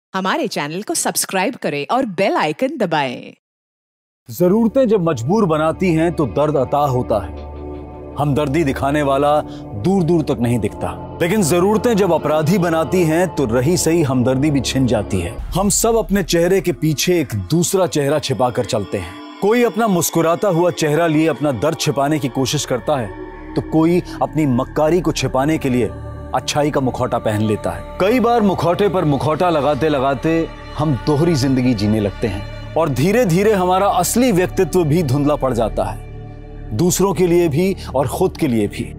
हमारे चैनल को सब्सक्राइब करें और बेल आइकन दबाएं। जरूरतें जब मजबूर बनाती हैं तो दर्द अता होता है। हमदर्दी दिखाने वाला दूर दूर तक नहीं दिखता, लेकिन जरूरतें जब अपराधी बनाती हैं तो रही सही हमदर्दी भी छिन जाती है। हम सब अपने चेहरे के पीछे एक दूसरा चेहरा छिपा कर चलते हैं। कोई अपना मुस्कुराता हुआ चेहरा लिए अपना दर्द छिपाने की कोशिश करता है, तो कोई अपनी मक्कारी को छिपाने के लिए अच्छाई का मुखौटा पहन लेता है। कई बार मुखौटे पर मुखौटा लगाते लगाते हम दोहरी जिंदगी जीने लगते हैं और धीरे धीरे हमारा असली व्यक्तित्व भी धुंधला पड़ जाता है, दूसरों के लिए भी और खुद के लिए भी।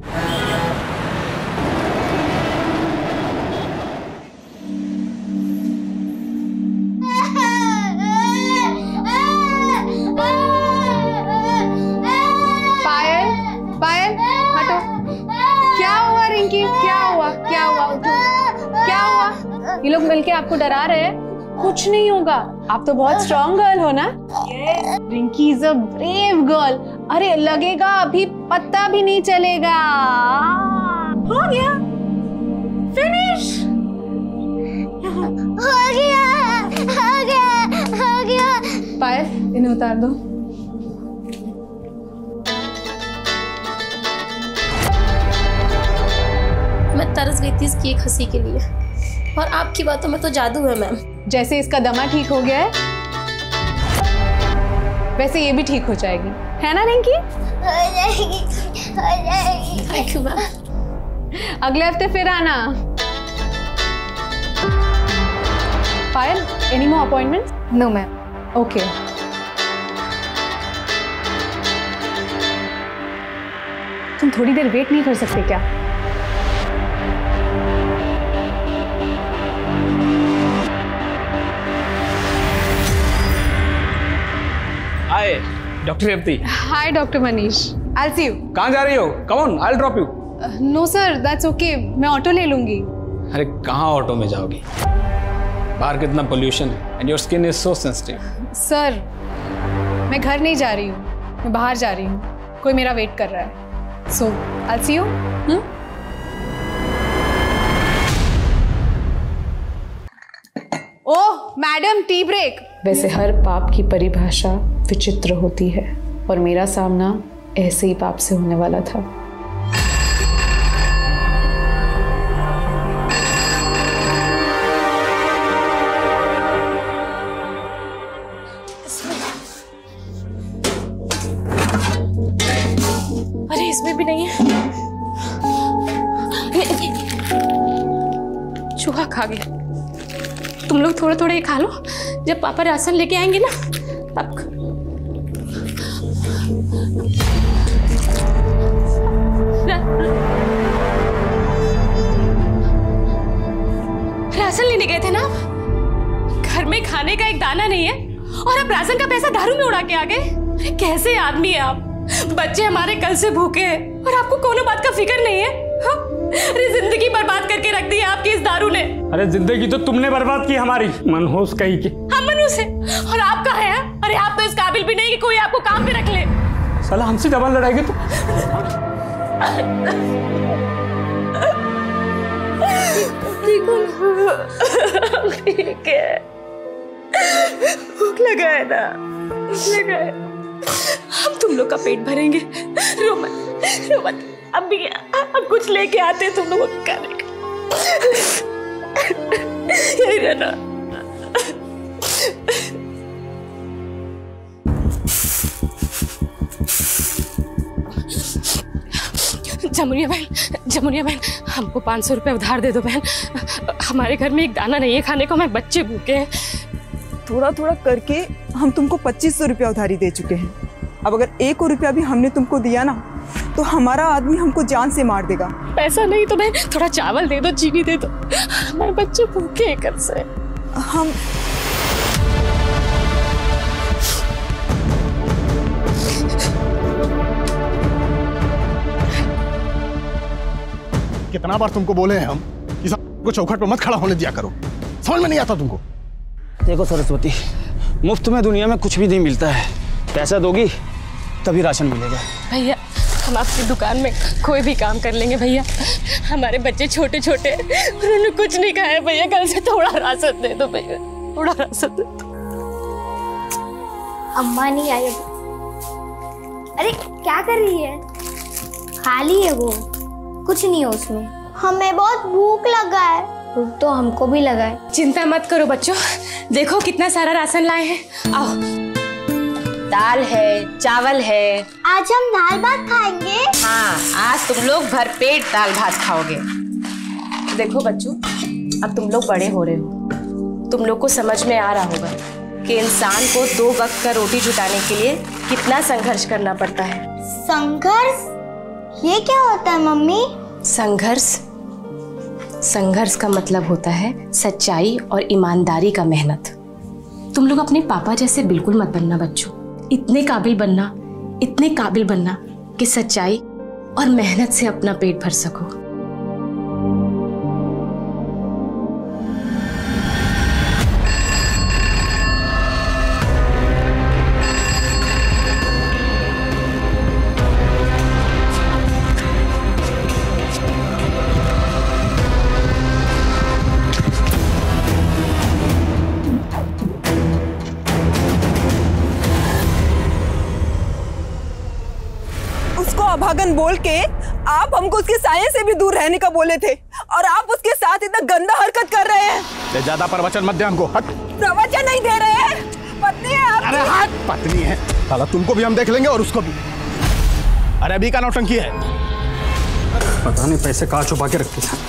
पायल, हटो। क्या हुआ रिंकी? क्या हुआ? उठो। क्या हुआ? ये लोग मिलके आपको डरा रहे हैं? कुछ नहीं होगा, आप तो बहुत स्ट्रॉन्ग गर्ल हो ना। Rinki is a brave girl. अरे लगेगा अभी पता भी नहीं चलेगा। हो गया, फिनिश हो गया। पायल, इन्हें उतार दो। मैं तरस गई थी इसकी एक हंसी के लिए, और आपकी बातों में तो जादू है मैम। जैसे इसका दमा ठीक हो गया है, वैसे ये भी ठीक हो जाएगी, है ना रिंकी? हो जाएगी। Thank you ma'am. अगले हफ्ते फिर आना। Payal, any more appointments? No ma'am. Okay. तुम थोड़ी देर वेट नहीं कर सकते क्या? Hi doctor Revathi. Hi doctor Manish. I'll see you. कहाँ जा रही हो? Come on, I'll drop you. No sir, that's okay. मैं ऑटो ले लूंगी। अरे कहाँ ऑटो में जाओगी? बाहर कितना पोल्यूशन है and your skin is so sensitive. Sir, मैं घर नहीं जा रही हूँ, मैं बाहर जा रही हूँ। कोई मेरा वेट कर रहा है। So, I'll see you. Oh madam, tea break. वैसे हर पाप की परिभाषा विचित्र होती है, और मेरा सामना ऐसे ही पाप से होने वाला था। अरे इसमें भी नहीं है। चूहा खा गया। तुम लोग थोड़े थोड़े खा लो, जब पापा राशन लेके आएंगे ना तब। राशन लेने गए थे ना, घर में खाने का एक दाना नहीं है और अब राशन का पैसा दारू में उड़ा के आ गए। कैसे आदमी है आप? बच्चे हमारे कल से भूखे हैं और आपको कोनो बात का फिक्र नहीं है। अरे जिंदगी बर्बाद करके रख दी है आपकी इस दारू ने। अरे जिंदगी तो तुमने बर्बाद की हमारी, मनहूस कहीं की। हम मनहूस हैं और आप कहाँ हैं? अरे आप तो इस काबिल भी नहीं कि कोई आपको काम पे रख ले। साला हमसे डबल लड़ाएगी तो। ठीक है, भूख लगा है ना? लगा है। हम तुम लोग का पेट भरेंगे। रो मत। अब कुछ लेके आते तुम लोगों को खाने का। यही रहना। जमुनिया बहन, हमको 500 रुपए उधार दे दो बहन। हमारे घर में एक दाना नहीं है खाने को, हमारे बच्चे भूखे हैं। थोड़ा थोड़ा करके हम तुमको 2500 रुपया उधारी दे चुके हैं। अब अगर 1 रुपया भी हमने तुमको दिया ना, तो हमारा आदमी हमको जान से मार देगा। पैसा नहीं तो बहन थोड़ा चावल दे दो, चीनी दे दो, हमारे बच्चे भूखे हैं कब से। हम कितना बार तुमको बोले हैं हम कि सबको चौखट पर मत खड़ा होने दिया करो, समझ में नहीं आता तुमको? देखो सरस्वती, मुफ्त में दुनिया में कुछ भी नहीं मिलता है। पैसा दोगी तभी राशन मिलेगा। भैया हम आपकी दुकान में कोई भी काम कर लेंगे भैया। हमारे बच्चे छोटे छोटे, उन्होंने कुछ नहीं खाया भैया, कल से थोड़ा राशन दे दो भैया, थोड़ा राशन दे दो। अम्मा नहीं आई अभी। अरे क्या कर रही है? खाली है वो, कुछ नहीं है उसमें। हमें बहुत भूख लगा है। भूख तो हमको भी लगा है। चिंता मत करो बच्चों, देखो कितना सारा राशन लाए हैं। आओ, दाल है, चावल है। आज हम दाल भात खाएंगे। हाँ, आज तुम लोग भरपेट दाल भात खाओगे। देखो बच्चों, अब तुम लोग बड़े हो रहे हो, तुम लोग को समझ में आ रहा होगा कि इंसान को 2 वक्त का रोटी जुटाने के लिए कितना संघर्ष करना पड़ता है। संघर्ष? ये क्या होता है मम्मी? संघर्ष का मतलब होता है सच्चाई और ईमानदारी का मेहनत। तुम लोग अपने पापा जैसे बिल्कुल मत बनना बच्चों। इतने काबिल बनना कि सच्चाई और मेहनत से अपना पेट भर सको। अभागन बोल के आप हमको उसके साये से भी दूर रहने का बोले थे, और आप उसके साथ इतना गंदा हरकत कर रहे हैं। ज्यादा प्रवचन मत दे हमको। हट। प्रवचन नहीं दे रहे हैं, पत्नी है आपकी। अरे हट, पत्नी है साला, तुमको भी हम देख लेंगे और उसको भी। अरे अभी का नौटंकी है। पता नहीं पैसे कहाँ छुपा के रखते थे।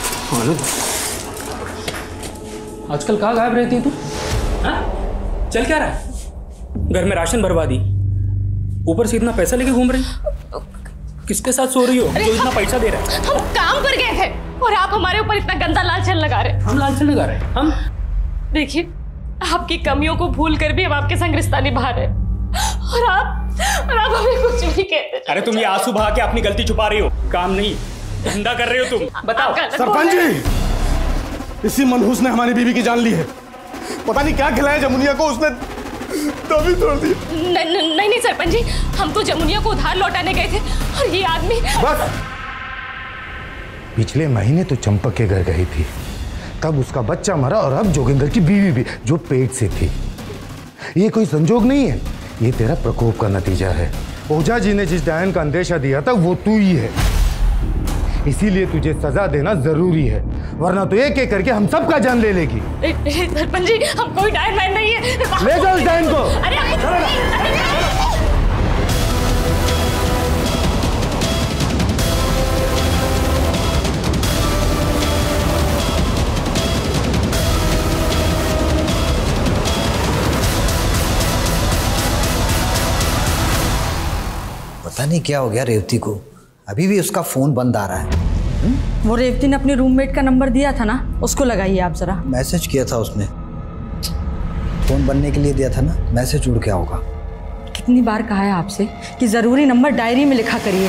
आजकल कहाँ गायब रहती है तू? हाँ? चल क्या रहा है? घर में राशन भरवा दी, ऊपर से इतना पैसा लेके घूम रही। किसके साथ सो रही हो जो इतना पैसा दे रहा है? हम काम पर गए थे और आप हमारे ऊपर इतना गंदा लालचन लगा रहे। हम लालचन लगा रहे हैं? हम देखिए, आपकी कमियों को भूल कर भी हम आपके संग रिश्ता निभा रहे और आप हमें कुछ नहीं कहते। अरे तुम ये आंसू बहा के अपनी गलती छुपा रही हो, काम नहीं धंधा कर रहे हो तुम। बताओ। सरपंच जी, इसी मनहूस ने हमारी बीवी की जान ली है। पता नहीं क्या खिलाया जमुनिया को, उसने तभी तोड़ दी। नहीं सरपंच जी, हम तो जमुनिया को उधार लौटाने गए थे और ये आदमी। बस, पिछले महीने तो चंपक के घर गई थी, तब उसका बच्चा मरा, और अब जोगिंदर की बीवी भी, जो पेट से थी। ये कोई संजोग नहीं है, ये तेरा प्रकोप का नतीजा है। ओझा जी ने जिस डायन का अंदेशा दिया था वो तू ही है, इसीलिए तुझे सजा देना जरूरी है, वरना तो एक एक करके हम सबका जान ले लेगी। सरपंच जी, हम कोई डायन मैन नहीं है। ले जाओ उस डायन को। पता नहीं क्या हो गया रेवती को, अभी भी उसका फोन बंद आ रहा है। वो रेवती ने अपने रूममेट का नंबर दिया था ना, उसको लगाइए आप जरा। मैसेज किया था उसने, फोन बनने के लिए दिया था ना, मैसेज उड़ गया होगा। कितनी बार कहा है आपसे कि जरूरी नंबर डायरी में लिखा करिए।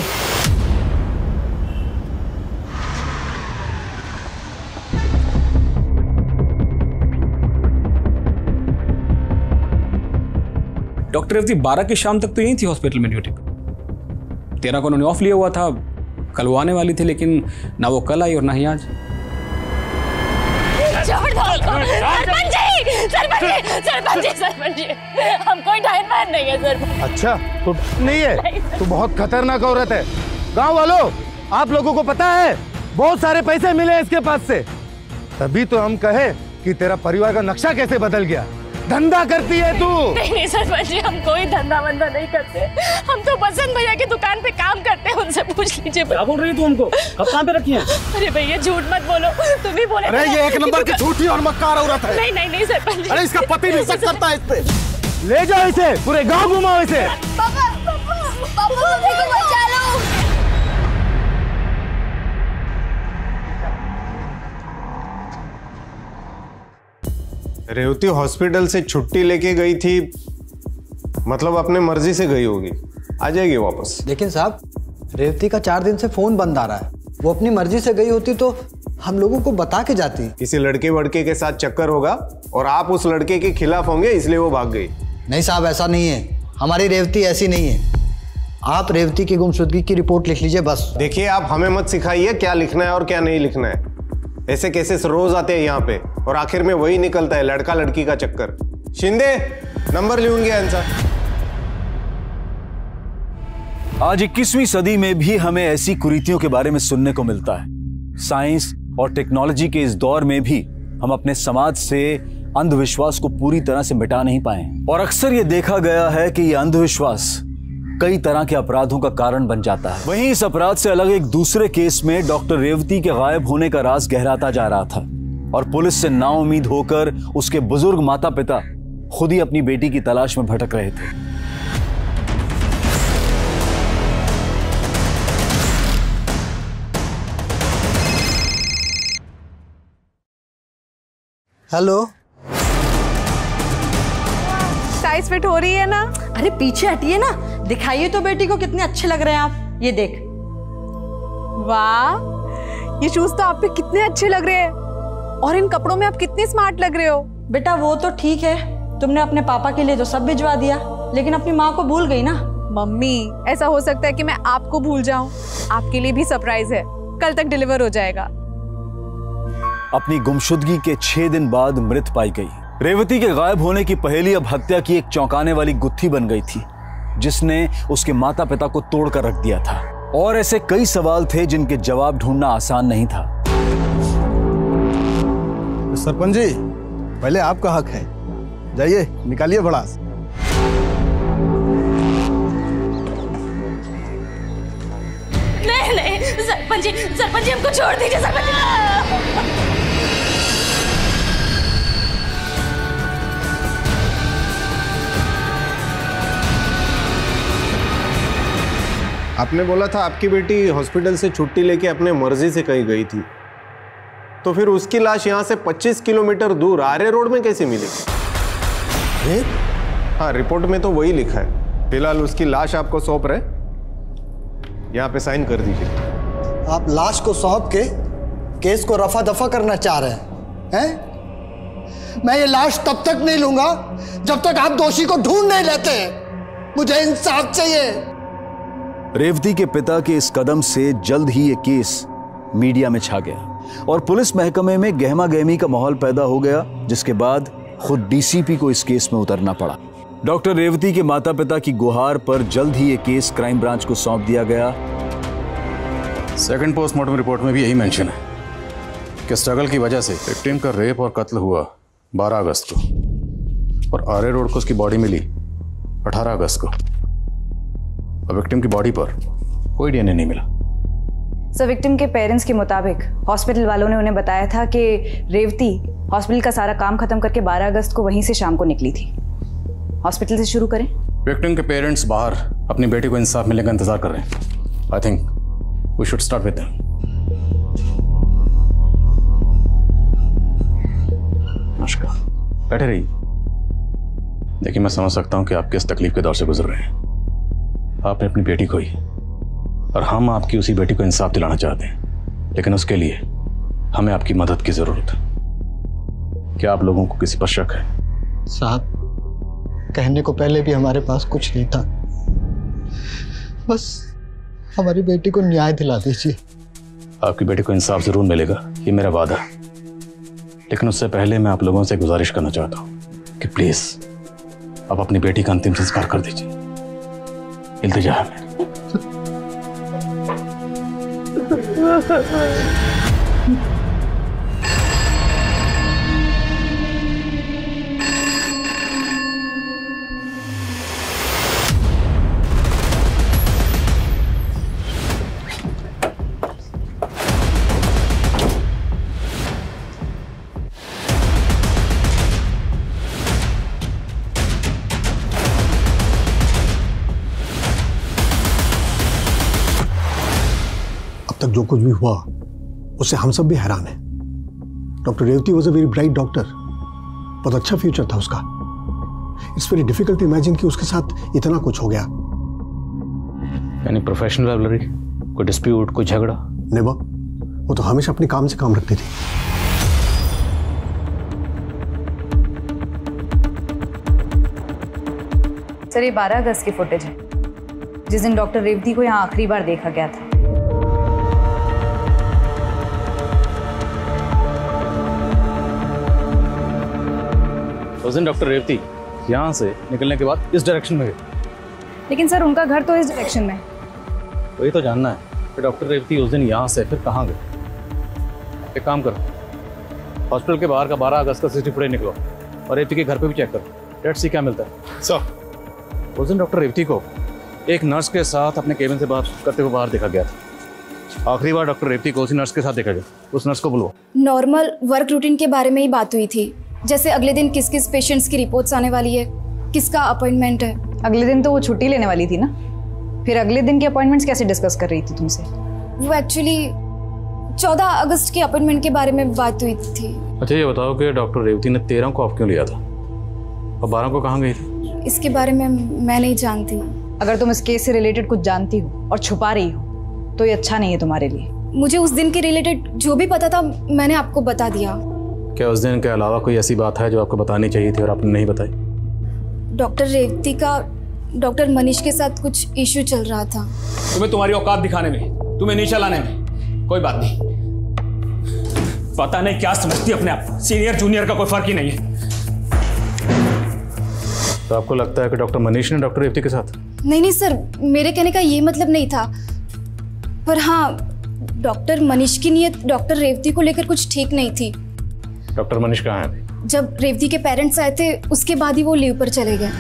डॉक्टर रेवती 12 की शाम तक तो यही थी हॉस्पिटल में ड्यूटी पे। 13 को उन्होंने ऑफ लिया हुआ था, कल वो आने वाली थी, लेकिन ना वो कल आई और ना ही आज। सरपंच जी, हम कोई डायन मैन नहीं है सर। अच्छा, तो नहीं है, तो बहुत खतरनाक औरत है। गांव वालों, आप लोगों को पता है बहुत सारे पैसे मिले इसके पास से, तभी तो हम कहे कि तेरा परिवार का नक्शा कैसे बदल गया। धंधा करती है तू? नहीं सरपंच जी, हम कोई धंधा वंधा नहीं करते, हम तो बसंत भैया की दुकान पे काम करते हैं, उनसे पूछ लीजिए। क्या बोल रही है तू हमको? कब कहाँ पे रखी है? अरे भैया झूठ मत बोलो, तुम ही बोले। अरे ये 1 नंबर की झूठी और मक्कार औरत है। नहीं सरपंच जी। अरे इसका पति भी शक करता है इस पे। ले जाओ इसे, पूरे गाँव घुमाओ इसे। बचा लो। रेवती हॉस्पिटल से छुट्टी लेके गई थी, मतलब अपने मर्जी से गई होगी, आ जाएगी वापस। लेकिन साहब, रेवती का 4 दिन से फोन बंद आ रहा है। वो अपनी मर्जी से गई होती तो हम लोगों को बता के जाती। किसी लड़के वड़के के साथ चक्कर होगा और आप उस लड़के के खिलाफ होंगे, इसलिए वो भाग गई। नहीं साहब, ऐसा नहीं है, हमारी रेवती ऐसी नहीं है। आप रेवती की गुमशुदगी की रिपोर्ट लिख लीजिए बस। देखिए, आप हमें मत सिखाइए क्या लिखना है और क्या नहीं लिखना है। ऐसे केसेस रोज आते हैं यहाँ पे और आखिर में वही निकलता है, लड़का लड़की का चक्कर। शिंदे, नंबर लिहून घ्या यांचा। आज 21वीं सदी में भी हमें ऐसी कुरीतियों के बारे में सुनने को मिलता है। साइंस और टेक्नोलॉजी के इस दौर में भी हम अपने समाज से अंधविश्वास को पूरी तरह से मिटा नहीं पाए और अक्सर ये देखा गया है कि यह अंधविश्वास कई तरह के अपराधों का कारण बन जाता है। वहीं इस अपराध से अलग एक दूसरे केस में डॉक्टर रेवती के गायब होने का राज गहराता जा रहा था और पुलिस से नाउम्मीद होकर उसके बुजुर्ग माता पिता खुद ही अपनी बेटी की तलाश में भटक रहे थे। हेलो, साइज फिट हो रही है ना? अरे पीछे हटिए ना, दिखाइए तो बेटी को कितने अच्छे लग रहे हैं आप। ये देख। वाह, ये शूज तो आप पे कितने अच्छे लग रहे हैं और इन कपड़ों में आप कितने स्मार्ट लग रहे हो। बेटा वो तो ठीक है, तुमने अपने पापा के लिए तो सब भिजवा दिया, लेकिन अपनी माँ को भूल गई ना। मम्मी, ऐसा हो सकता है कि मैं आपको भूल जाऊं। आपके लिए भी सरप्राइज है, कल तक डिलीवर हो जाएगा। अपनी गुमशुदगी के 6 दिन बाद मृत पाई गई रेवती के गायब होने की पहेली अब हत्या की एक चौंकाने वाली गुत्थी बन गई थी, जिसने उसके माता पिता को तोड़कर रख दिया था। और ऐसे कई सवाल थे जिनके जवाब ढूंढना आसान नहीं था। सरपंच जी, पहले आपका हक है, जाइए निकालिए भड़ास। नहीं सरपंच जी हमको छोड़ दीजिए सरपंच जी। आपने बोला था आपकी बेटी हॉस्पिटल से छुट्टी लेके अपने मर्जी से कहीं गई थी, तो फिर उसकी लाश यहाँ से 25 किलोमीटर दूर आर्य रोड में कैसे मिली? हाँ, रिपोर्ट में तो वही लिखा है। फिलहाल उसकी लाश आपको सौंप रहे, यहाँ पे साइन कर दीजिए। आप लाश को सौंप के केस को रफा दफा करना चाह रहे हैं? मैं ये लाश तब तक नहीं लूंगा जब तक आप दोषी को ढूंढ नहीं लेते। मुझे इंसाफ चाहिए। रेवती के पिता के इस कदम से जल्द ही ये केस मीडिया में छा गया और पुलिस महकमे में गहमा गहमी का माहौल पैदा हो गया, जिसके बाद खुद डीसीपी को इस केस में उतरना पड़ा। डॉक्टर रेवती के माता पिता की गुहार पर जल्द ही ये केस क्राइम ब्रांच को सौंप दिया गया। सेकंड पोस्टमार्टम रिपोर्ट में भी यही मेंशन है कि स्ट्रगल की वजह से विक्टिम का रेप और कत्ल हुआ 12 अगस्त को और आर्य रोड को उसकी बॉडी मिली 18 अगस्त को। और विक्टिम की बॉडी पर कोई डीएनए नहीं मिला। सर, विक्टिम के पेरेंट्स के मुताबिक हॉस्पिटल वालों ने उन्हें बताया था कि रेवती हॉस्पिटल का सारा काम खत्म करके 12 अगस्त को वहीं से शाम को निकली थी। हॉस्पिटल से शुरू करें? विक्टिम के पेरेंट्स बाहर अपनी बेटी को इंसाफ मिलने का इंतजार कर रहे हैं। I think we should start with them. नमस्कार, बैठे रहिए। देखिए, मैं समझ सकता हूं कि आप किस तकलीफ के दौर से गुजर रहे हैं। आपने अपनी बेटी खोई और हम आपकी उसी बेटी को इंसाफ दिलाना चाहते हैं, लेकिन उसके लिए हमें आपकी मदद की जरूरत है। क्या आप लोगों को किसी पर शक है? साहब, कहने को पहले भी हमारे पास कुछ नहीं था, बस हमारी बेटी को न्याय दिला दीजिए। आपकी बेटी को इंसाफ जरूर मिलेगा, ये मेरा वादा है। लेकिन उससे पहले मैं आप लोगों से गुजारिश करना चाहता हूं कि प्लीज आप अपनी बेटी का अंतिम संस्कार कर दीजिए। इल्तिजा है। तक जो कुछ भी हुआ उससे हम सब भी हैरान हैं। Doctor Revathi was a very bright doctor, बहुत अच्छा फ्यूचर था उसका। It's very difficult to imagine कि उसके साथ इतना कुछ हो गया। यानी प्रोफेशनल राइवलरी, कोई डिस्प्यूट, कोई झगड़ा? नेवर, वो तो हमेशा अपने काम से काम रखती थी। सर, ये 12 अगस्त की फुटेज है जिस दिन डॉक्टर रेवती को यहाँ आखिरी बार देखा गया था। उस दिन डॉक्टर रेवती यहाँ से निकलने के बाद इस डायरेक्शन में गए। लेकिन सर उनका घर तो इस डायरेक्शन में है। वही तो जानना है कि डॉक्टर रेवती उस दिन यहाँ से फिर कहाँ गए। एक काम करो, हॉस्पिटल के बाहर का 12 अगस्त का सीसीटीवी फुटेज निकलो और रेवती के घर पे भी चेक करो। लेट्स सी क्या मिलता है। सर, उस दिन डॉक्टर रेवती को एक नर्स के साथ अपने केबिन से बात करते हुए बाहर देखा गया था। आखिरी बार डॉक्टर रेवती को उसी नर्स के साथ देखा गया। उस नर्स को बुलवाओ। नॉर्मल वर्क रूटीन के बारे में ही बात हुई थी, जैसे अगले दिन किस किस पेशेंट्स की रिपोर्ट्स आने वाली है, किसका अपॉइंटमेंट है। अगले दिन तो वो छुट्टी लेने वाली थी ना, फिर अगले दिन के अपॉइंटमेंट्स कैसे डिस्कस कर रही थी तुमसे? वो एक्चुअली 14 अगस्त के अपॉइंटमेंट के बारे में बात हुई थी। अच्छा ये बताओ कि डॉक्टर रेवती ने 13 को ऑफ क्यों लिया था और 12 को कहाँ गई थी? इसके बारे में मैं नहीं जानती। अगर तुम इस केस से रिलेटेड कुछ जानती हो और छुपा रही हो तो ये अच्छा नहीं है तुम्हारे लिए। मुझे उस दिन के रिलेटेड जो भी पता था मैंने आपको बता दिया। क्या उस दिन के अलावा कोई ऐसी बात है जो आपको बतानी चाहिए थी और आपने नहीं बताई? डॉक्टर रेवती का डॉक्टर मनीष के साथ कुछ इश्यू चल रहा था। तुम्हें तुम्हारी औकात दिखाने में, तुम्हें नीचा लाने में कोई बात नहीं। पता नहीं क्या समझती अपने आप, सीनियर जूनियर का कोई फर्क ही नहीं है। तो आपको लगता है कि डॉक्टर मनीष ने डॉक्टर रेवती के साथ? नहीं सर, मेरे कहने का ये मतलब नहीं था, पर हाँ डॉक्टर मनीष की नीयत डॉक्टर रेवती को लेकर कुछ ठीक नहीं थी। डॉक्टर मनीष कहाँ है अभी? जब रेवती के पेरेंट्स आए थे उसके बाद ही वो लीव पर चले गए।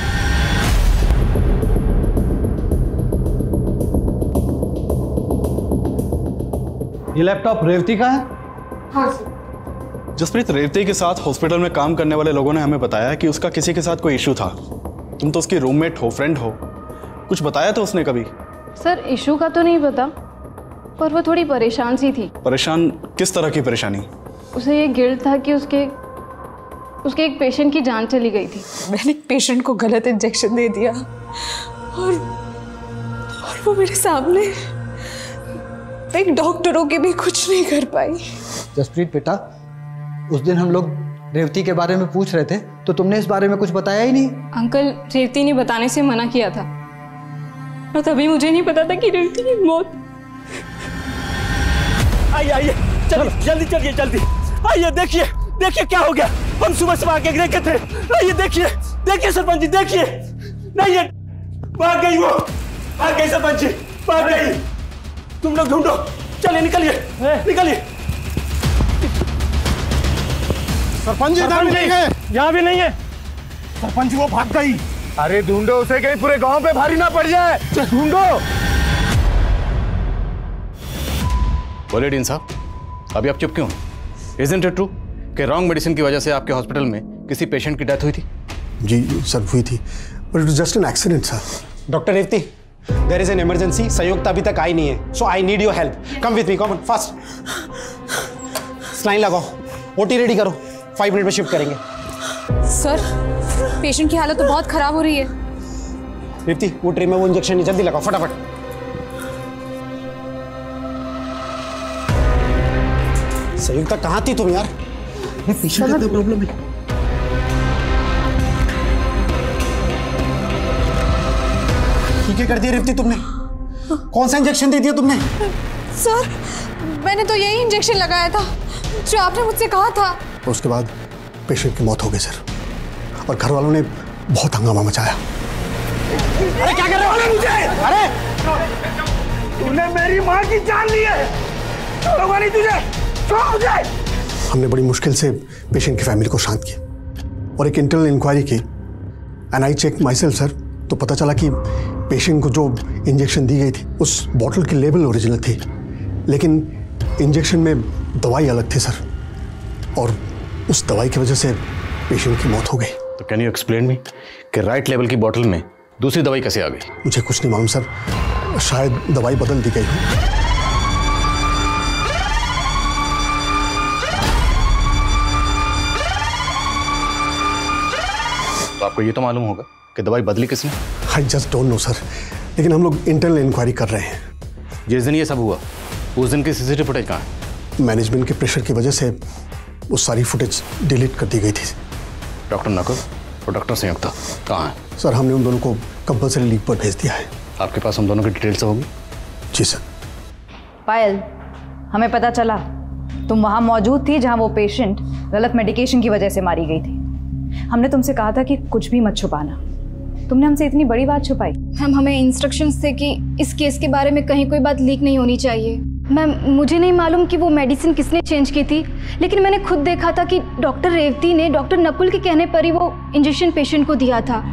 ये लैपटॉप रेवती का है? हाँ सर। जसप्रीत, रेवती के साथ हॉस्पिटल में काम करने वाले लोगों ने हमें बताया कि उसका किसी के साथ कोई इशू था। तुम तो उसकी रूममेट हो, फ्रेंड हो, कुछ बताया था उसने कभी? सर इशू का तो नहीं पता, पर वो थोड़ी परेशान सी थी। परेशान? किस तरह की परेशानी? उसे ये गिल्ट था कि उसके एक पेशेंट की जान चली गई थी। मैंने एक पेशेंट को गलत इंजेक्शन दे दिया और वो मेरे सामने, एक डॉक्टरों की भी कुछ नहीं कर पाई। जसप्रीत बेटा, उस दिन हम लोग रेवती के बारे में पूछ रहे थे तो तुमने इस बारे में कुछ बताया ही नहीं। अंकल, रेवती ने बताने से मना किया था और तभी मुझे नहीं पता था कि रेवती की मौत। आइए चलो, जल्दी चलिए, जल्दी आइए। देखिए देखिए क्या हो गया, हम सुबह सुबह आके देखे थे। आइए देखिए, देखिए सरपंच जी, देखिए। नहीं है, भाग गई वो, भाग गई सरपंच जी, भाग गई। तुम लोग ढूंढो, चलिए निकलिए, निकलिए। सरपंच जी इधर भी नहीं है। यहाँ भी नहीं है सरपंच जी, वो भाग गई। अरे ढूंढो उसे, कहीं पूरे गांव पे भारी ना पड़ जाए। ढूंढो। बोलिए डीन साहब, अभी आप चुप क्यों? Isn't it true कि रॉन्ग मेडिसिन की वजह से आपके हॉस्पिटल में किसी पेशेंट की डेथ हुई थी? जी सर, हुई थी, but it was just an accident sir. Doctor Revathi, there is an emergency. Sanyukta अभी तक आई नहीं है, so I need your help. Come with me, come fast. Saline लगाओ, ओटी रेडी करो, 5 मिनट में शिफ्ट करेंगे। सर, पेशेंट की हालत तो बहुत खराब हो रही है। रेवती, वो ट्रे में वो इंजेक्शन जल्दी लगाओ, फटाफट। संयुक्ता कहाँ थी तुम यार? पेशेंट का प्रॉब्लम है। ठीक है कर दिया रेवती तुमने। कौन सा इंजेक्शन दे दिया तुमने? सर, मैंने तो यही इंजेक्शन लगाया था जो आपने मुझसे कहा था। उसके बाद पेशेंट की मौत हो गई सर, और घर वालों ने बहुत हंगामा मचाया। अरे क्या कर रहे हो मुझे? अरे तूने मेरी माँ की जान ली है, छोड़ूंगा नहीं तुझे, छोड़ मुझे। हमने बड़ी मुश्किल से पेशेंट की फैमिली को शांत किया और एक इंटरनल इंक्वायरी की, and I check my self sir, तो पता चला कि पेशेंट को जो इंजेक्शन दी गई थी उस बॉटल की लेबल ओरिजिनल थी, लेकिन इंजेक्शन में दवाई अलग थी सर, और उस दवाई की वजह से पेशेंट की मौत हो गई। तो कैन यू एक्सप्लेन मी कि राइट लेवल की बॉटल में दूसरी दवाई कैसे आ गई? मुझे कुछ नहीं मालूम सर, शायद दवाई बदल दी गई हो। तो आपको ये तो मालूम होगा कि दवाई बदली किसने? I just don't know sir, लेकिन हम लोग इंटरनल इंक्वायरी कर रहे हैं। जिस दिन ये सब हुआ उस दिन की सीसीटीवी फुटेज कहाँ है? मैनेजमेंट के प्रेशर की वजह से वो सारी फुटेज डिलीट कर दी गई थी। डॉक्टर नकुल और डॉक्टर संयुक्ता कहाँ है? सर हमने उन दोनों को कंपल्सरी लीव पर भेज दिया है। आपके पास हम दोनों की डिटेल्स होगी? जी सर। पायल, हमें पता चला तुम वहां मौजूद थी जहां वो पेशेंट गलत मेडिकेशन की वजह से मारी गई थी। हमने तुमसे कहा था कि कुछ भी मत छुपाना, तुमने हमसे इतनी बड़ी बात छुपाई। मैम, हमें इंस्ट्रक्शंस थे कि इस केस के बारे में कहीं कोई बात लीक नहीं होनी चाहिए। मैम, मुझे नहीं मालूम कि वो मेडिसिन किसने चेंज की थी, लेकिन मैंने खुद देखा था कि डॉक्टर रेवती ने डॉक्टर नकुल के कहने पर ही वो इंजेक्शन पेशेंट को दिया था।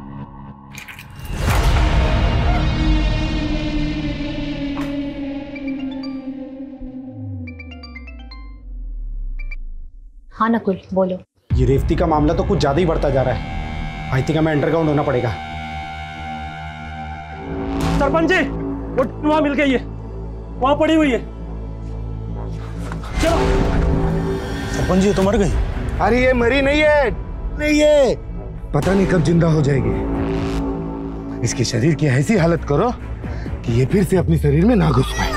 हाँ नकुल, बोलो। ये रेवती का मामला तो कुछ ज्यादा ही बढ़ता जा रहा है। आई थिंक हमें अंडरग्राउंड होना पड़ेगा। सरपंच जी, वो वहां मिल गई है, वहां पड़ी हुई है। चलो। सरपंच जी तो मर गई। अरे ये मरी नहीं है, नहीं है, पता नहीं कब जिंदा हो जाएगी। इसके शरीर की ऐसी हालत करो कि ये फिर से अपने शरीर में ना घुस पाए।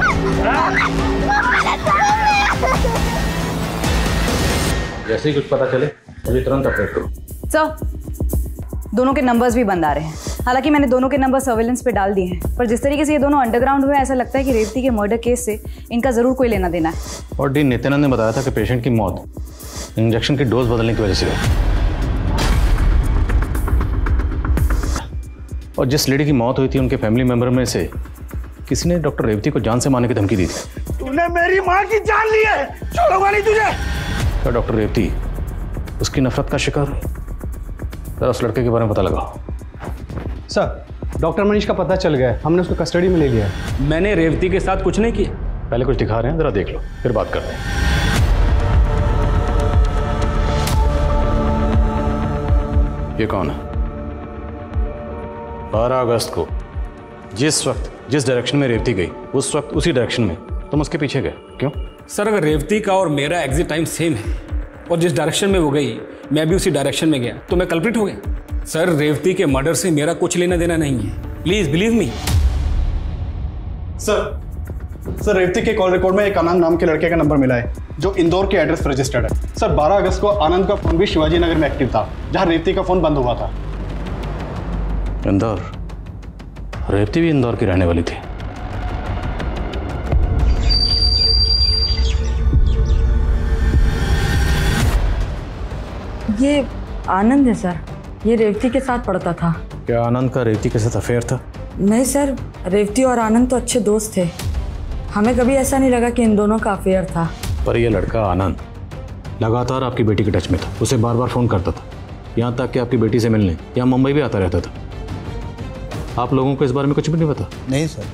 जैसे ही कुछ पता चले मुझे तुरंत अपडेट करो। सर, दोनों के नंबर्स भी बंद आ रहे हैं। हालांकि मैंने दोनों के नंबर सर्वेलेंस पे डाल दिए हैं, पर जिस तरीके से ये दोनों अंडरग्राउंड हुए, ऐसा लगता है कि रेवती के मर्डर केस से इनका जरूर कोई लेना देना है। और डी नित्यानंद ने बताया था कि पेशेंट की मौत इंजेक्शन की डोज बदलने की वजह से हुई। और जिस लेडी की मौत हुई थी उनके फैमिली मेंबर में से किसी ने डॉक्टर रेवती को जान से मारने की धमकी दी थी। तूने मेरी माँ की जान ली है, छोड़ूंगा नहीं तुझे। क्या डॉक्टर रेवती उसकी नफरत का शिकार हुई? जरा उस लड़के के बारे में पता लगाओ। सर, डॉक्टर मनीष का पता चल गया है, हमने उसको कस्टडी में ले लिया है। मैंने रेवती के साथ कुछ नहीं किया। पहले कुछ दिखा रहे हैं, जरा देख लो, फिर बात करते हैं। ये कौन है? 12 अगस्त को जिस वक्त जिस डायरेक्शन में रेवती गई, उस वक्त उसी डायरेक्शन में तुम उसके पीछे गए, क्यों? सर, अगर रेवती का और मेरा एग्जिट टाइम सेम है और जिस डायरेक्शन में वो गई मैं भी उसी डायरेक्शन में गया, तो मैं कल्प्रिट हो गया। सर, रेवती के मर्डर से मेरा कुछ लेना देना नहीं है, please believe me. Sir, Revathi के कॉल रिकॉर्ड में एक आनंद नाम के लड़के का नंबर मिला है जो इंदौर के एड्रेस पर रजिस्टर्ड है। सर, 12 अगस्त को आनंद का फोन भी शिवाजी नगर में एक्टिव था, जहां रेवती का फोन बंद हुआ था। इंदौर? रेवती भी इंदौर की रहने वाली थी। ये आनंद है सर, ये रेवती के साथ पढ़ता था। क्या आनंद का रेवती के साथ अफेयर था? नहीं सर, रेवती और आनंद तो अच्छे दोस्त थे। हमें कभी ऐसा नहीं लगा कि इन दोनों का अफेयर था। पर यह लड़का आनंद लगातार आपकी बेटी के टच में था, उसे बार बार फोन करता था, यहाँ तक कि आपकी बेटी से मिलने यहाँ मुंबई भी आता रहता था। आप लोगों को इस बारे में कुछ भी नहीं पता? नहीं सर।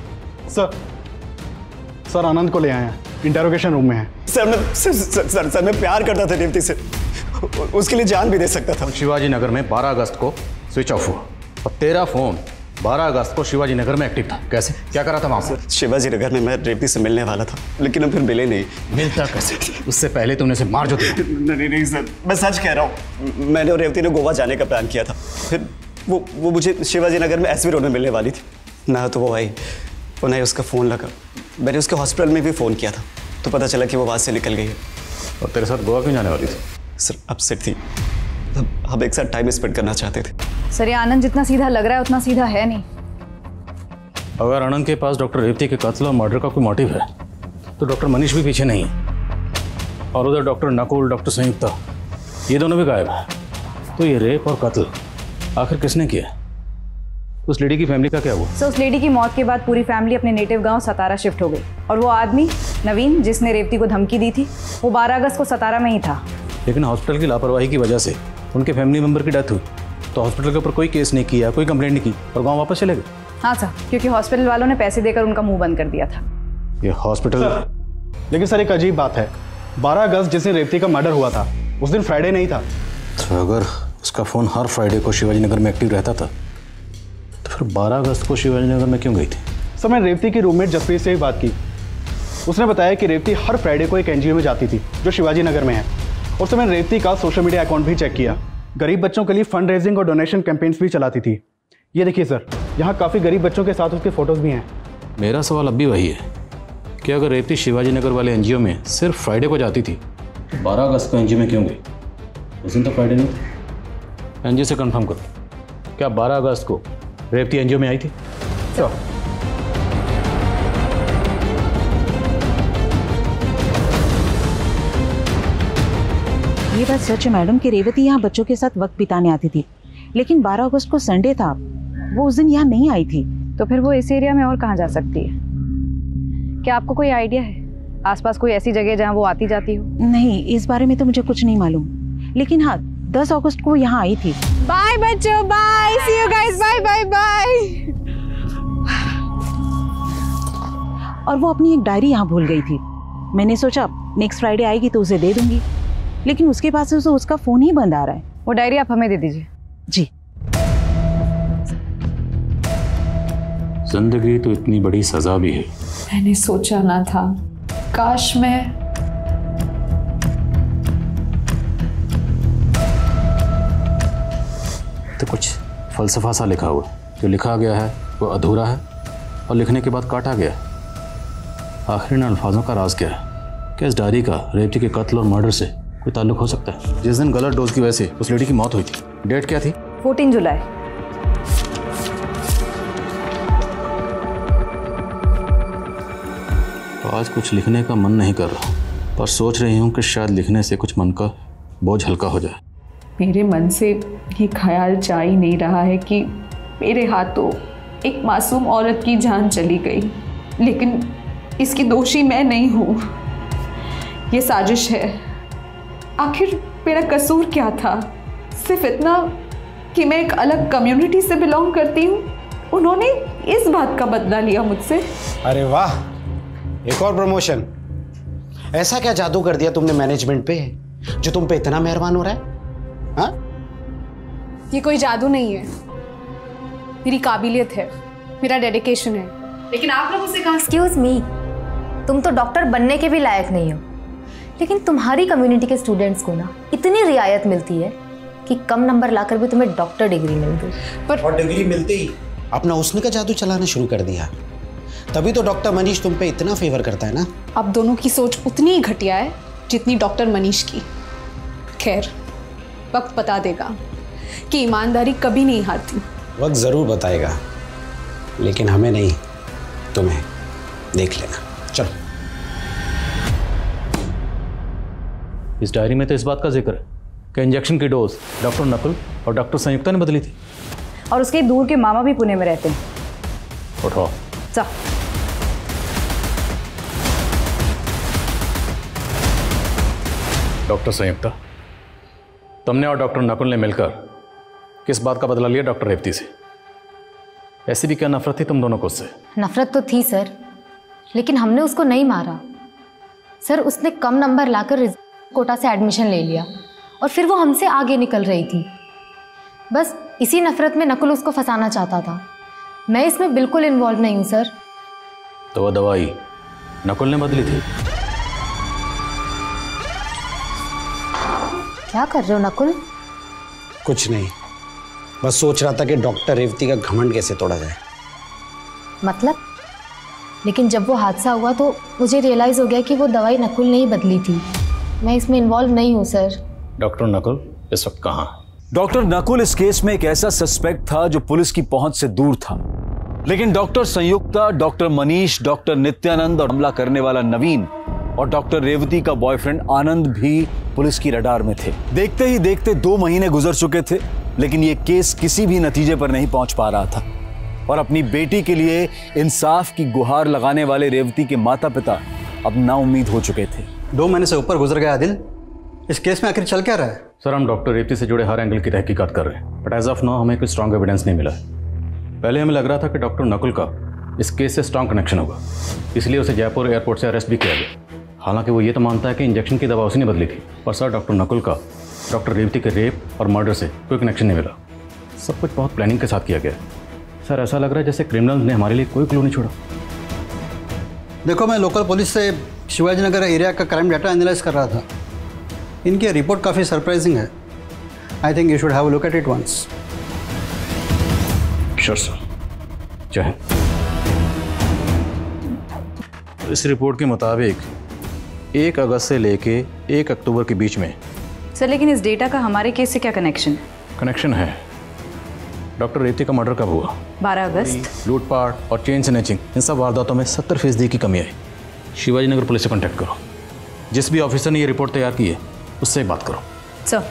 सर, आनंद को ले आए हैं, इंटेरोगेशन रूम में है। सर, मैं प्यार करता था रेवती से, उसके लिए जान भी दे सकता था। शिवाजी नगर में 12 अगस्त को स्विच ऑफ हुआ और तेरा फोन 12 अगस्त को शिवाजी नगर में एक्टिव था। कैसे? क्या करा था वहां पर? शिवाजी नगर में मैं रेवती से मिलने वाला था, लेकिन हम फिर मिले नहीं। मिलता कैसे? उससे पहले तुमने उसे मार जो दिया। नहीं सर, मैं सच कह रहा हूँ। मैंने और रेवती ने गोवा जाने का प्लान किया था, फिर वो मुझे शिवाजी नगर में एसवी रोड में मिलने वाली थी ना, तो वो आई और ना ही उसका फ़ोन लगा। मैंने उसके हॉस्पिटल में भी फ़ोन किया था, तो पता चला कि वो वहाँ से निकल गई है। और तेरे साथ गोवा क्यों जाने वाली थी? सर, अपसेट थी, हम एक साथ टाइम स्पेंड करना चाहते थे। सर, ये आनंद जितना सीधा लग रहा है उतना सीधा है नहीं। अगर आनंद के पास डॉक्टर रेवती के कत्ल और मर्डर का कोई मोटिव है तो डॉक्टर मनीष भी पीछे नहीं है, और उधर डॉक्टर नकुल, डॉक्टर संयुक्ता, ये दोनों भी गायब है। तो ये रेप और कत्ल आखिर किसने किया? उस लेडी की फैमिली का क्या हुआ? सर, उस लेडी की मौत के बाद पूरी फैमिली अपने नेटिव गांव सतारा शिफ्ट हो गई, और वो आदमी नवीन जिसने रेवती को धमकी दी थी, वो 12 अगस्त को सतारा में ही था। लेकिन हॉस्पिटल की लापरवाही की वजह से उनके फैमिली मेंबर की डेथ हुई, तो हॉस्पिटल के ऊपर कोई केस नहीं किया, कोई कंप्लेंट नहीं की और गाँव वापस चले गए। हाँ सर, क्योंकि हॉस्पिटल वालों ने पैसे देकर उनका मुंह बंद कर दिया था। ये हॉस्पिटल। लेकिन सर, एक अजीब बात है, 12 अगस्त जिस दिन रेवती का मर्डर हुआ था उस दिन फ्राइडे नहीं था। तो अगर उसका फोन हर फ्राइडे को शिवाजी नगर में एक्टिव रहता था, तो फिर 12 अगस्त को शिवाजी नगर में क्यों गई थी? सर, मैंने रेवती की रूममेट जसप्रीत से भी बात की। उसने बताया कि रेवती हर फ्राइडे को एक एनजीओ में जाती थी जो शिवाजी नगर में है, और उसने रेवती का सोशल मीडिया अकाउंट भी चेक किया। गरीब बच्चों के लिए फंड रेजिंग और डोनेशन कैंपेन्स भी चलाती थी। ये देखिए सर, यहाँ काफ़ी गरीब बच्चों के साथ उसके फोटोज़ भी हैं। मेरा सवाल अब भी वही है कि अगर रेवती शिवाजी नगर वाले एनजीओ में सिर्फ फ्राइडे को जाती थी, तो 12 अगस्त को एनजीओ में क्यों गई? उस दिन तो फ्राइडे नहीं था। एनजीओ से कंफर्म करो, क्या 12 अगस्त को रेवती एनजीओ में आई थी? चलो। ये बात सच है मैडम कि रेवती यहाँ बच्चों के साथ वक्त बिताने आती थी, लेकिन 12 अगस्त को संडे था, वो उस दिन यहाँ नहीं आई थी। तो फिर वो इस एरिया में और कहाँ जा सकती है? क्या आपको कोई आइडिया है आसपास कोई ऐसी जगह जहाँ वो आती जाती हो? नहीं, इस बारे में तो मुझे कुछ नहीं मालूम, लेकिन हाँ 10 अगस्त को यहाँ आई थी। बाय बच्चों, bye, see you guys, bye bye bye. और वो अपनी एक डायरी यहाँ भूल गई थी। मैंने सोचा नेक्स्ट फ्राइडे आएगी तो उसे दे दूंगी, लेकिन उसके पास से उसका फोन ही बंद आ रहा है। वो डायरी आप हमें दे दीजिए। जी। जिंदगी तो इतनी बड़ी सजा भी है। मैंने सोचा ना था, काश मैं तो कुछ फलसफा सा लिखा हुआ, जो लिखा गया है वो अधूरा है और लिखने के बाद काटा गया। आखिर इन अल्फाजों का राज क्या है? क्या इस डायरी का रेवती के कत्ल और मर्डर से कोई ताल्लुक हो सकता है? जिस दिन गलत डोज की वजह से उस लेडी की मौत हुई थी, डेट क्या थी? 14 जुलाई। आज कुछ लिखने का मन नहीं कर रहा, पर सोच रही हूँ कि शायद लिखने से कुछ मन का बोझ हल्का हो जाए। मेरे मन से ये ख्याल जा ही नहीं रहा है कि मेरे हाथों एक मासूम औरत की जान चली गई, लेकिन इसकी दोषी मैं नहीं हूँ। ये साजिश है। आखिर मेरा कसूर क्या था? सिर्फ इतना कि मैं एक अलग कम्युनिटी से बिलोंग करती हूँ। उन्होंने इस बात का बदला लिया मुझसे। अरे वाह, एक और प्रमोशन। ऐसा क्या जादू कर दिया तुमने मैनेजमेंट पे जो तुम पे इतना मेहरबान हो रहा है? हाँ? ये कोई जादू नहीं है, मेरी काबिलियत है, मेरा डेडिकेशन है। लेकिन आप लोगों से कहा। एक्सक्यूज मी, तुम तो डॉक्टर बनने के भी लायक नहीं हो, लेकिन तुम्हारी कम्युनिटी के स्टूडेंट्स को ना इतनी रियायत मिलती है कि कम नंबर लाकर भी तुम्हें डॉक्टर डिग्री मिल गई। पर और डिग्री मिलते ही अपना उसने का जादू चलाना शुरू कर दिया। तभी तो डॉक्टर मनीष तुम पे इतना फेवर करता है ना। अब दोनों की सोच उतनी ही घटिया है जितनी डॉक्टर मनीष की। खैर, वक्त बता देगा कि ईमानदारी कभी नहीं हारती। वक्त जरूर बताएगा, लेकिन हमें नहीं, तुम्हें। देख लेना। चलो। इस डायरी में तो इस बात का जिक्र है कि इंजेक्शन की डोज डॉक्टर नकुल और डॉक्टर संयुक्ता ने बदली थी। और उसके दूर के मामा भी पुणे में रहते हैं। उठो। जा। डॉक्टर संयुक्ता, तुमने और डॉक्टर नकुल ने मिलकर किस बात का बदला लिया डॉक्टर रेवती से? ऐसी भी क्या नफरत थी तुम दोनों को उससे? नफरत तो थी सर, लेकिन हमने उसको नहीं मारा सर। उसने कम नंबर लाकर कोटा से एडमिशन ले लिया और फिर वो हमसे आगे निकल रही थी। बस इसी नफरत में नकुल उसको फंसाना चाहता था। मैं इसमें बिल्कुल इन्वॉल्व नहीं हूँ सर। तो वह दवाई नकुल ने बदली थी? क्या कर रहे हो नकुल? कुछ नहीं, बस सोच रहा था कि डॉक्टर रेवती का घमंड कैसे तोड़ा जाए। मतलब? लेकिन जब वो हादसा हुआ तो मुझे रियलाइज हो गया कि वो दवाई नकुल ने ही बदली थी। मैं इसमें इन्वॉल्व नहीं हूँ सर। डॉक्टर नकुल इस वक्त कहाँ? डॉक्टर नकुल इस केस में एक ऐसा सस्पेक्ट था जो पुलिस की पहुंच से दूर था, लेकिन doctor Sanyukta, doctor Manish, doctor Nityanand और हमला करने वाला नवीन और डॉक्टर रेवती का बॉयफ्रेंड आनंद भी पुलिस की रडार में थे। देखते ही देखते 2 महीने गुजर चुके थे, लेकिन यह केस किसी भी नतीजे पर नहीं पहुंच पा रहा था और अपनी बेटी के लिए इंसाफ की गुहार लगाने वाले रेवती के माता पिता अब नाउम्मीद हो चुके थे। 2 महीने से ऊपर गुजर गया आदिल, इस केस में आखिर चल क्या रहा है? सर, हम डॉक्टर रेवती से जुड़े हर एंगल की तहकीकात कर रहे हैं, बट एज ऑफ नाउ हमें कोई स्ट्रॉन्ग एविडेंस नहीं मिला है। पहले हमें लग रहा था कि डॉक्टर नकुल का इस केस से स्ट्रॉन्ग कनेक्शन होगा, इसलिए उसे जयपुर एयरपोर्ट से अरेस्ट भी किया गया। हालांकि वो ये तो मानता है कि इंजेक्शन की दवा उसने बदली थी, पर सर डॉक्टर नकुल का डॉक्टर रेवती के रेप और मर्डर से कोई कनेक्शन नहीं मिला। सब कुछ बहुत प्लानिंग के साथ किया गया। सर, ऐसा लग रहा है जैसे क्रिमिनल्स ने हमारे लिए कोई क्लू नहीं छोड़ा। देखो, मैं लोकल पुलिस से शिवाजी नगर एरिया का क्राइम डाटा एनालाइज कर रहा था। इनकी रिपोर्ट काफ़ी सरप्राइजिंग है। I think you should have a look at it once. Sure sir. जय हिंद। इस रिपोर्ट के मुताबिक 1 अगस्त से लेके 1 अक्टूबर के बीच में। सर, लेकिन इस डेटा का हमारे केस से क्या कनेक्शन है? कनेक्शन है, डॉक्टर रेवती का मर्डर कब हुआ? 12 अगस्त। लूटपाट और चेन स्नैचिंग इन सब वारदातों में 70% की कमी आई। शिवाजी नगर पुलिस से कांटेक्ट करो। जिस भी ऑफिसर ने ये रिपोर्ट तैयार की है उससे बात करो। सर।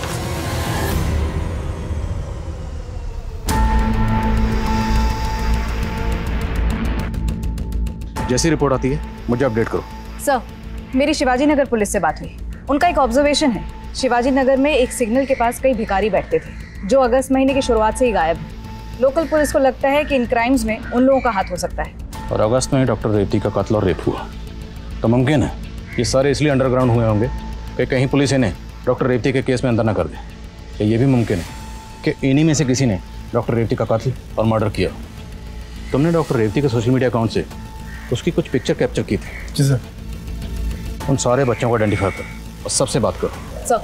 जैसी रिपोर्ट आती है मुझे अपडेट करो। सर, मेरी शिवाजी नगर पुलिस से बात हुई। उनका एक ऑब्जर्वेशन है, शिवाजी नगर में एक सिग्नल के पास कई भिखारी बैठते थे जो अगस्त महीने की शुरुआत से ही गायब है। लोकल पुलिस को लगता है कि इन क्राइम्स में उन लोगों का हाथ हो सकता है। और अगस्त में डॉक्टर रेवती का कत्ल और रेप हुआ, तो मुमकिन है ये सारे इसलिए अंडरग्राउंड हुए होंगे कि कहीं पुलिस इन्हें डॉक्टर रेवती के केस में अंदर न कर दे। या ये भी मुमकिन है कि इन्हीं में से किसी ने डॉक्टर रेवती का कत्ल और मर्डर किया। तुमने डॉक्टर रेवती के सोशल मीडिया अकाउंट से उसकी कुछ पिक्चर कैप्चर की थी। जी सर। उन सारे बच्चों को आइडेंटिफाई करो और सबसे बात करो।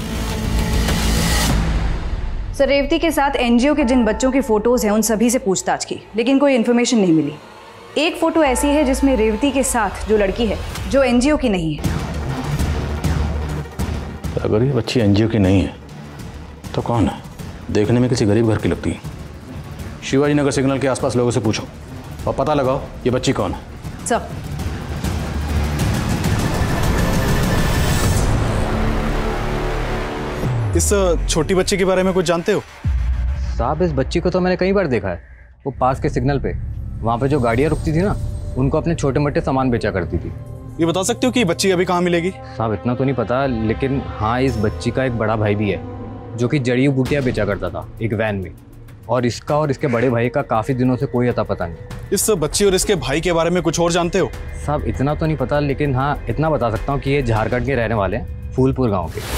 सर, रेवती के साथ एनजीओ के जिन बच्चों की फोटोज हैं उन सभी से पूछताछ की, लेकिन कोई इन्फॉर्मेशन नहीं मिली। एक फोटो ऐसी है जिसमें रेवती के साथ जो लड़की है जो एनजीओ की नहीं है। अगर ये बच्ची एनजीओ की नहीं है तो कौन है? देखने में किसी गरीब घर की लगती है। शिवाजी नगर सिग्नल के आसपास लोगों से पूछो और पता लगाओ ये बच्ची कौन है। सर। इस छोटी बच्ची के बारे में कुछ जानते हो? साहब, इस बच्ची को तो मैंने कई बार देखा है। वो पास के सिग्नल पे, वहाँ पे जो गाड़ियाँ रुकती थी ना, उनको अपने छोटे मोटे सामान बेचा करती थी। ये बता सकते हो कि ये बच्ची अभी कहाँ मिलेगी? साहब, इतना तो नहीं पता, लेकिन हाँ, इस बच्ची का एक बड़ा भाई भी है जो कि जड़ी बूटियाँ बेचा करता था एक वैन में। और इसका और इसके बड़े भाई का काफ़ी दिनों से कोई अता पता नहीं। इस बच्ची और इसके भाई के बारे में कुछ और जानते हो? साहब, इतना तो नहीं पता, लेकिन हाँ, इतना बता सकता हूँ कि ये झारखंड के रहने वाले हैं, फूलपुर गाँव के।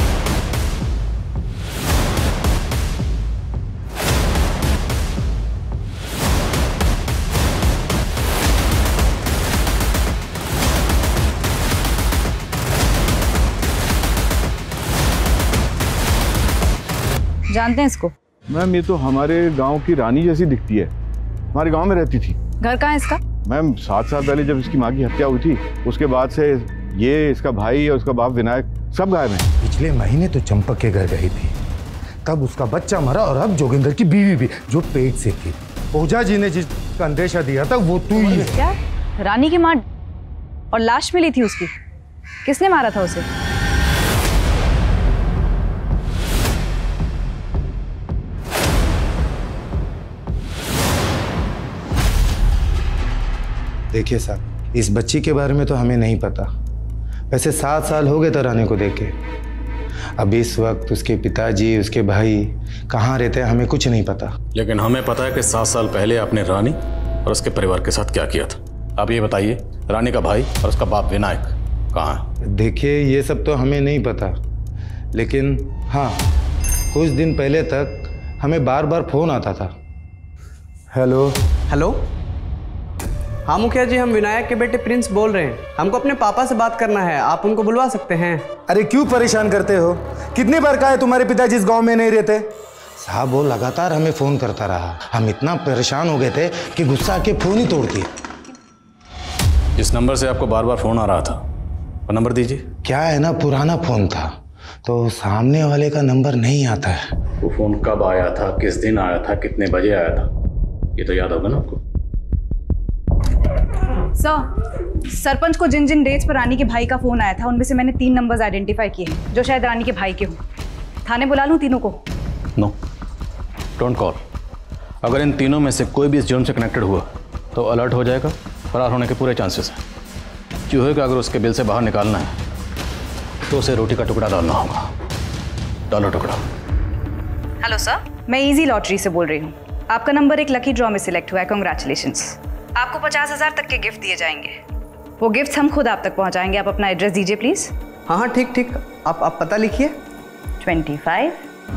जानते हैं इसको? मैम, ये तो हमारे गांव की रानी जैसी दिखती है। हमारे गांव में रहती थी। घर कहाँ है इसका? मैम, 7 साल पहले जब इसकी माँ की हत्या हुई थी उसके बाद से ये, इसका भाई और उसका बाप विनायक सब गायब हैं। पिछले महीने तो चंपक के घर गई थी, तब उसका बच्चा मरा और अब जोगिंदर की बीवी भी जो पेट से थी। ओझा जी ने जिसका अंदेशा दिया था वो तू ही है। क्या? रानी की माँ और लाश मिली थी उसकी? किसने मारा था उसे? देखिए साहब, इस बच्ची के बारे में तो हमें नहीं पता। वैसे 7 साल हो गए थे रानी को देखे। अब इस वक्त उसके पिताजी, उसके भाई कहाँ रहते हैं हमें कुछ नहीं पता। लेकिन हमें पता है कि 7 साल पहले आपने रानी और उसके परिवार के साथ क्या किया था। आप ये बताइए, रानी का भाई और उसका बाप विनायक कहाँ है? देखिए, ये सब तो हमें नहीं पता, लेकिन हाँ, कुछ दिन पहले तक हमें बार बार फोन आता था। हेलो हेलो, हाँ मुखिया जी, हम विनायक के बेटे प्रिंस बोल रहे हैं। हमको अपने पापा से बात करना है, आप उनको बुलवा सकते हैं? अरे क्यों परेशान करते हो? कितनी बार कहा है तुम्हारे पिताजी इस गांव में नहीं रहते? साहब, वो लगातार हमें फोन करता रहा। हम इतना परेशान हो गए थे कि गुस्सा आके फोन ही तोड़ दिया। इस नंबर से आपको बार बार फोन आ रहा था, वो नंबर दीजिए। क्या है ना, पुराना फोन था तो सामने वाले का नंबर नहीं आता है। वो फोन कब आया था, किस दिन आया था, कितने बजे आया था, ये तो याद होगा ना आपको? सर, सरपंच को जिन जिन डेट्स पर रानी के भाई का फोन आया था उनमें से मैंने 3 नंबर्स आइडेंटिफाई किए हैं जो शायद रानी के भाई के हों। थाने बुला लूं तीनों को? No, don't call. अगर इन तीनों में से कोई भी इस जुर्म से कनेक्टेड हुआ तो अलर्ट हो जाएगा, फरार होने के पूरे चांसेस हैं। चूहे का अगर उसके बिल से बाहर निकालना है तो उसे रोटी का टुकड़ा डालना होगा। डालो टुकड़ा। हेलो सर, मैं इजी लॉटरी से बोल रही हूँ। आपका नंबर एक लकी ड्रॉ में सिलेक्ट हुआ है, कॉन्ग्रेचुलेशंस। आपको 50,000 तक के गिफ्ट दिए जाएंगे। वो गिफ्ट हम खुद आप तक पहुंचाएंगे। आप अपना एड्रेस दीजिए प्लीज। हाँ हाँ, ठीक ठीक, आप पता लिखिए। 25।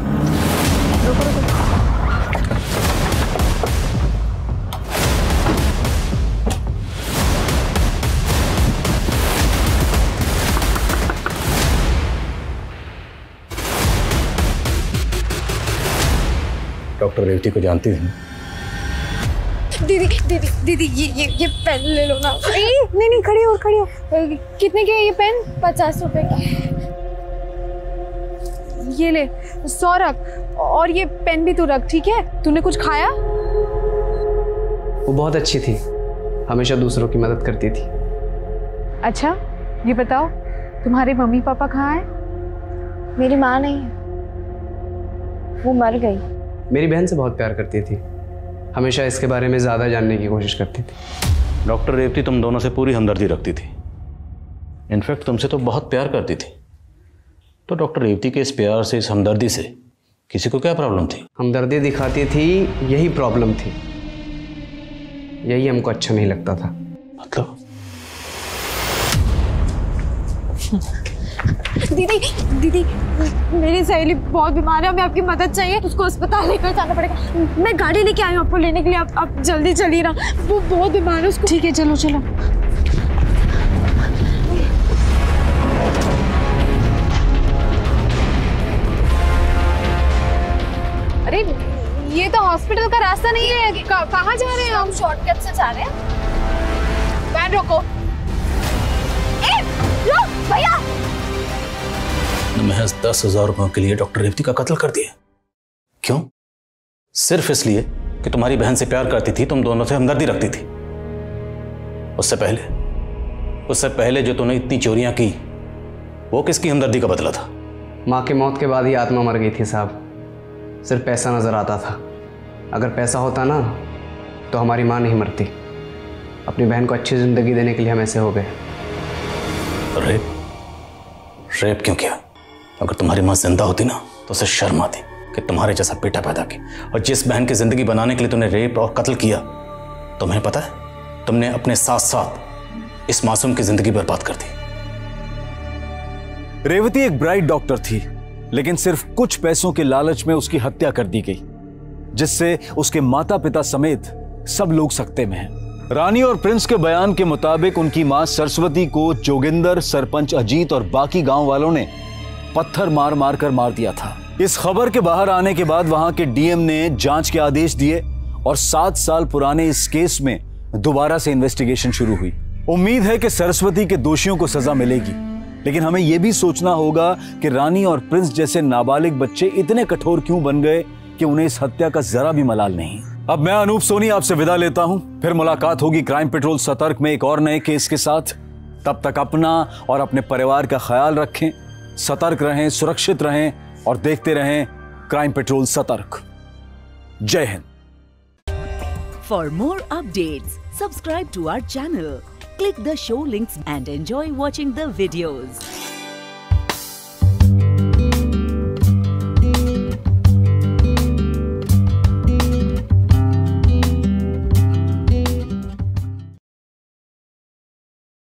डॉक्टर रेवती को जानती हैं? दीदी दीदी दीदी, ये पेन ले लो ना। नहीं नहीं, खड़ी हो खड़ी हो। कितने के ये पेन? 50 रुपए के। ये ले 100 रख, और ये पेन भी तू रख, ठीक है? तूने कुछ खाया? वो बहुत अच्छी थी, हमेशा दूसरों की मदद करती थी। अच्छा ये बताओ, तुम्हारे मम्मी पापा कहाँ हैं? मेरी माँ नहीं है, वो मर गई। मेरी बहन से बहुत प्यार करती थी, हमेशा इसके बारे में ज़्यादा जानने की कोशिश करती थी। डॉक्टर रेवती तुम दोनों से पूरी हमदर्दी रखती थी, इनफैक्ट तुमसे तो बहुत प्यार करती थी। तो डॉक्टर रेवती के इस प्यार से, इस हमदर्दी से किसी को क्या प्रॉब्लम थी? हमदर्दी दिखाती थी, यही प्रॉब्लम थी, यही हमको अच्छा नहीं लगता था। मतलब? दीदी दीदी, मेरी सहेली बहुत बीमार है, हमें आपकी मदद चाहिए, उसको अस्पताल लेकर जाना पड़ेगा। मैं गाड़ी लेके आई हूँ आपको लेने के लिए, आप जल्दी चलिए ना, वो बहुत बीमार है उसको। ठीक है चलो चलो। अरे ये तो हॉस्पिटल का रास्ता नहीं है, कहाँ जा रहे हैं हम? शॉर्टकट से जा रहे हैं। वैन रोको। भैया, महज 10,000 रुपयों के लिए डॉक्टर रेवती का कत्ल कर दिया। क्यों? सिर्फ इसलिए कि तुम्हारी बहन से प्यार करती थी, तुम दोनों से हमदर्दी रखती थी। उससे पहले जो तूने इतनी चोरियां की, वो किसकी हमदर्दी का बदला था? माँ के मौत के बाद ही आत्मा मर गई थी साहब, सिर्फ पैसा नजर आता था। अगर पैसा होता ना तो हमारी माँ नहीं मरती। अपनी बहन को अच्छी जिंदगी देने के लिए हम ऐसे हो गए। रेप क्यों किया? अगर तुम्हारी माँ जिंदा होती ना तो उसे शर्म आती कि तुम्हारे जैसा बेटा पैदा किया, और जिस बहन की जिंदगी बनाने के लिए तुमने रेप और कत्ल किया, तुम्हें पता है तुमने अपने साथ साथ इस मासूम की जिंदगी बर्बाद कर दी। रेवती एक ब्राइट डॉक्टर थी, लेकिन सिर्फ कुछ पैसों के लालच में उसकी हत्या कर दी गई, जिससे उसके माता पिता समेत सब लोग सकते में हैं। रानी और प्रिंस के बयान के मुताबिक उनकी मां सरस्वती को जोगिंदर, सरपंच अजीत और बाकी गांव वालों ने पत्थर मार मार कर मार दिया था। इस खबर के बाहर आने के बाद वहां के डीएम ने जांच के आदेश दिए और 7 साल पुराने इस केस में दोबारा से इन्वेस्टिगेशन शुरू हुई। उम्मीद है कि सरस्वती के दोषियों को सजा मिलेगी, लेकिन हमें यह भी सोचना होगा कि रानी और प्रिंस जैसे नाबालिग बच्चे इतने कठोर क्यों बन गए कि उन्हें इस हत्या का जरा भी मलाल नहीं। अब मैं अनूप सोनी आपसे विदा लेता हूं, फिर मुलाकात होगी क्राइम पेट्रोल सतर्क में एक और नए केस के साथ। तब तक अपना और अपने परिवार का ख्याल रखें, सतर्क रहें, सुरक्षित रहें और देखते रहें क्राइम पेट्रोल सतर्क। जय Hind. For more updates, subscribe to our channel, click the show links and enjoy watching the videos.